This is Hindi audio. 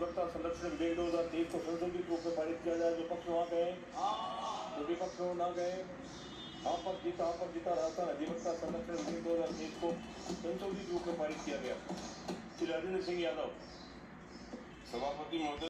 अधिवक्ता संरक्षण विधेयक 2023 को संशोधित रूप में पारित किया जाए। जो पक्ष वहाँ गए, जो विपक्ष में ना गए, हाँ पर जीता राजस्थान अधिवक्ता संरक्षण विधेयक 2023 को संशोधित रूप में पारित किया गया। श्री राजेंद्र सिंह यादव। सभापति महोदय।